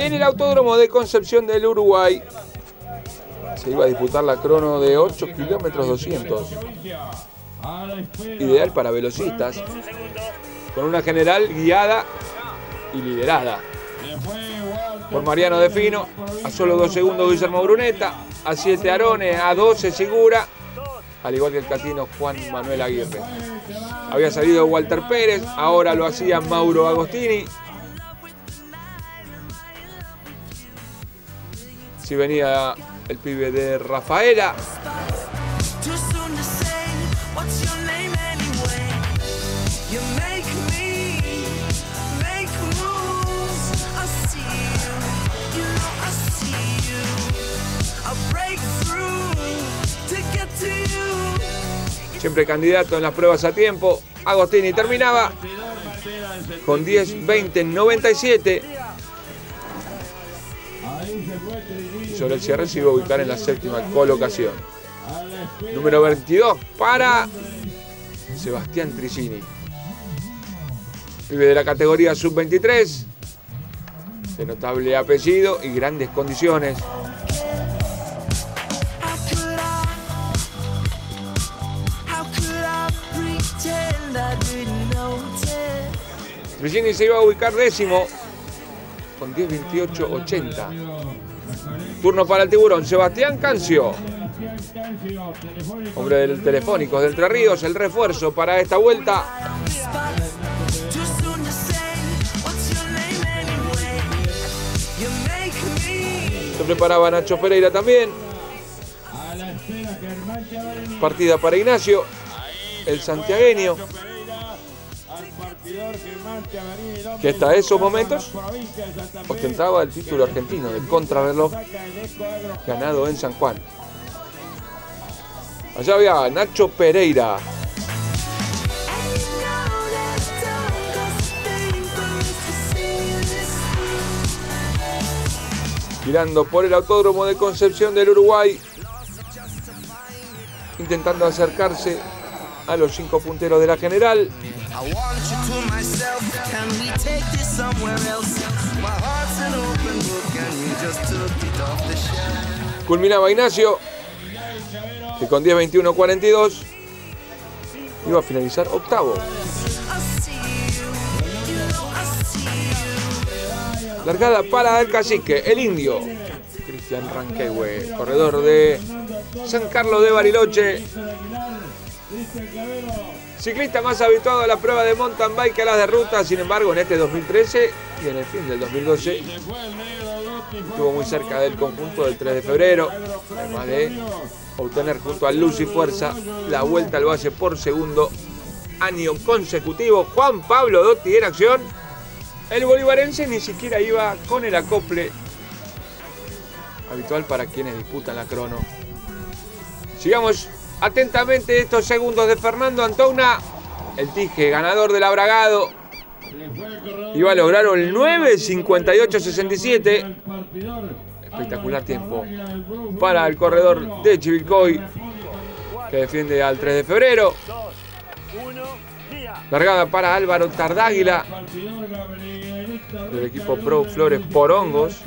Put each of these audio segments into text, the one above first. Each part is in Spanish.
En el Autódromo de Concepción del Uruguay se iba a disputar la crono de 8 kilómetros 200. Ideal para velocistas, con una general guiada y liderada por Mariano De Fino. A solo 2 segundos Guillermo Brunetta, a 7 Arone, a 12 Segura, al igual que el catino Juan Manuel Aguirre. Había salido Walter Pérez, ahora lo hacía Mauro Agostini. Si venía el pibe de Rafaela. Siempre candidato en las pruebas a tiempo. Agostini terminaba con 10:20:97. Y sobre el cierre se iba a ubicar en la 7ª colocación. Número 22 para Sebastián Tricini. Pibe de la categoría sub-23. De notable apellido y grandes condiciones. Tricini se iba a ubicar 10º con 10:28:80. Turno para el tiburón Sebastián Cancio, hombre del Telefónicos de Entre Ríos, el refuerzo para esta vuelta. Se preparaba Nacho Pereira también. Partida para Ignacio, el santiagueño, que hasta esos momentos ostentaba el título argentino de contrarreloj ganado en San Juan. Allá había Nacho Pereira. Girando por el Autódromo de Concepción del Uruguay, intentando acercarse a los 5 punteros de la general. Culminaba Ignacio, que con 10:21:42 iba a finalizar octavo. Largada para el cacique, el indio Cristian Ranquehue, corredor de San Carlos de Bariloche. Ciclista más habituado a la prueba de mountain bike que a las de ruta. Sin embargo, en este 2013 y en el fin del 2012 estuvo muy cerca del conjunto del 3 de febrero, además de obtener junto a Luz y Fuerza la vuelta al Valle por segundo año consecutivo. Juan Pablo Dotti en acción. El bolivarense ni siquiera iba con el acople habitual para quienes disputan la crono. Sigamos atentamente estos segundos de Fernando Antouna, el Tige, ganador del Abragado. Iba a lograr el 9:58:67. Espectacular tiempo para el corredor de Chivilcoy, que defiende al 3 de febrero. Largada para Álvaro Tardáguila, del equipo Pro Flores Porongos.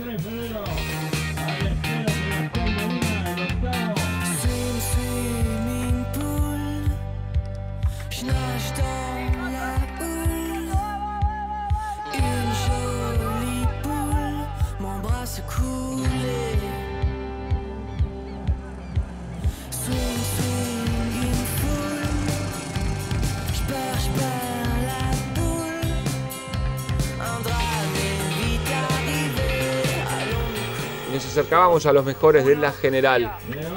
Y nos acercábamos a los mejores de la general.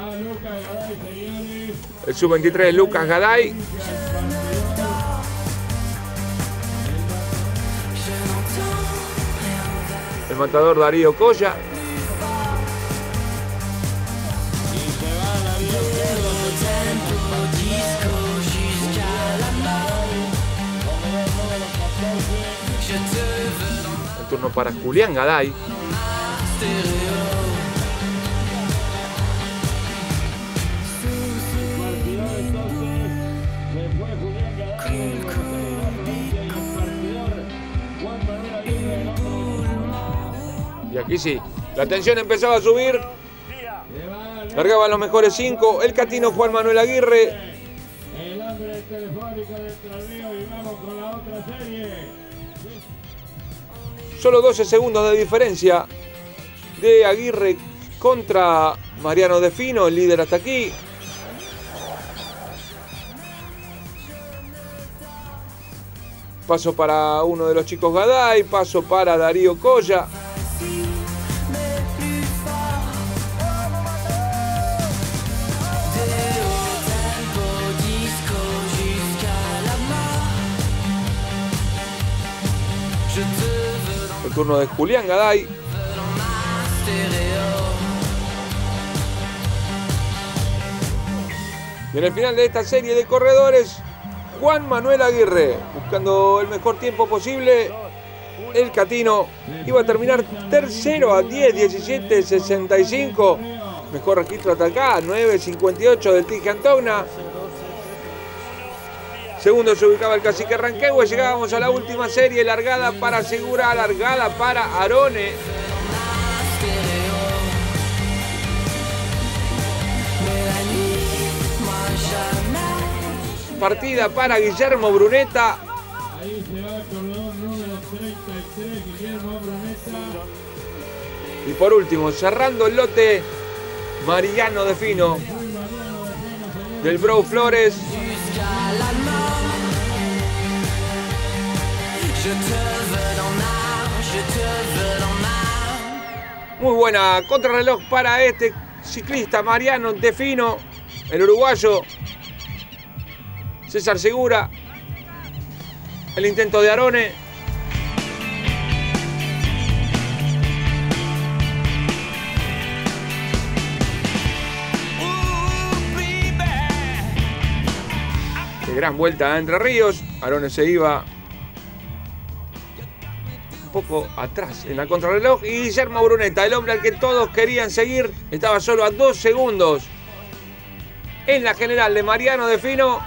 El sub-23 Lucas Gaday. El matador Darío Colla. El turno para Julián Gaday. Y aquí sí. La tensión empezaba a subir. Largaban los mejores 5. El Catino Juan Manuel Aguirre. El hombre telefónico del torneo y vamos con la otra serie. Solo 12 segundos de diferencia de Aguirre contra Mariano Defino, el líder hasta aquí. Paso para uno de los chicos Gaday, paso para Darío Colla. El turno de Julián Gaday. Y en el final de esta serie de corredores, Juan Manuel Aguirre, buscando el mejor tiempo posible. El Catino iba a terminar tercero a 10:17:65. Mejor registro hasta acá, 9:58 del Tige Antogna. Segundo se ubicaba el Cacique Ranquehue. Llegábamos a la última serie, largada para Segura, largada para Arone. Partida para Guillermo Brunetta. Ahí se va el corredor número 33, Guillermo Brunetta. Y por último, cerrando el lote, Mariano Defino del Bro Flores. Muy buena contrarreloj para este ciclista Mariano Defino, el uruguayo. César Segura, el intento de Arone. Qué gran vuelta a Entre Ríos. Arone se iba un poco atrás en la contrarreloj. Y Guillermo Brunetta, el hombre al que todos querían seguir, estaba solo a 2 segundos en la general de Mariano Defino.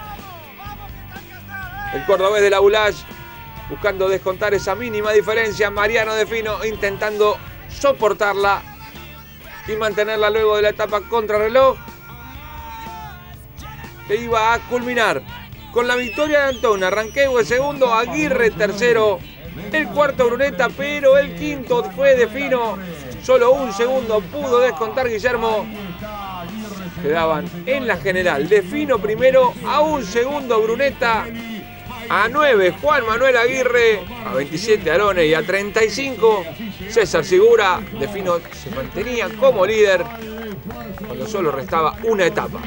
El cordobés de la Bulash buscando descontar esa mínima diferencia. Mariano Defino intentando soportarla y mantenerla luego de la etapa contrarreloj, que iba a culminar con la victoria de Antogna. Ranquehue segundo, Aguirre tercero, el cuarto Brunetta, pero el quinto fue Defino. Solo un segundo pudo descontar Guillermo. Quedaban en la general Defino primero, a un segundo Brunetta, a 9 Juan Manuel Aguirre, a 27 Arone y a 35 César Segura. Defino se mantenía como líder cuando solo restaba una etapa.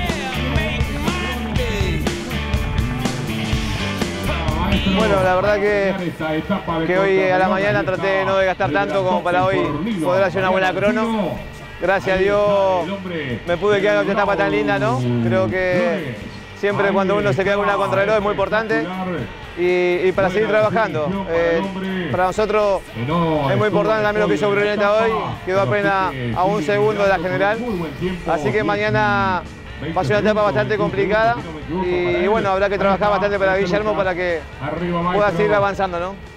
Bueno, la verdad que hoy a la mañana traté de no gastar tanto como para hoy poder hacer una buena crono. Gracias a Dios me pude quedar con esta etapa tan linda, ¿no? Creo que siempre cuando uno se queda con una contrarreloj es muy importante y para seguir trabajando. Para nosotros es muy importante también lo que hizo Brunetta hoy, quedó apenas a un segundo de la general, así que mañana va a ser una etapa bastante complicada y bueno, habrá que trabajar bastante para Guillermo para que pueda seguir avanzando, ¿no?